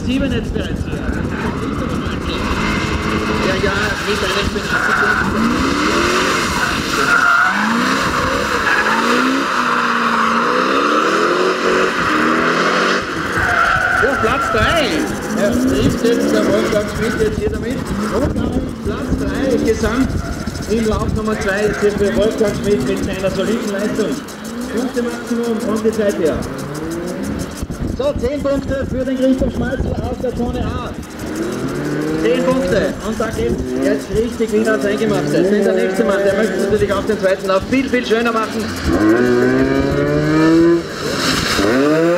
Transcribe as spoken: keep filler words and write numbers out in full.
sieben jetzt bereits hier. Der ja mit einem Benachrichtigung. Ja, Platz drei. Er trifft jetzt der Wolfgang Schmidt jetzt hier damit. Platz drei gesamt im Lauf Nummer zwei ist hier für Wolfgang Schmidt mit seiner soliden Leistung. Punkte Maximum von der Zeit her. So, zehn Punkte für den Christoph Schmalzl aus der Zone A. zehn Punkte. Und da geht jetzt richtig wieder ans Eingemachte. Denn der nächste Mann, der möchte natürlich auch den zweiten Lauf viel, viel schöner machen.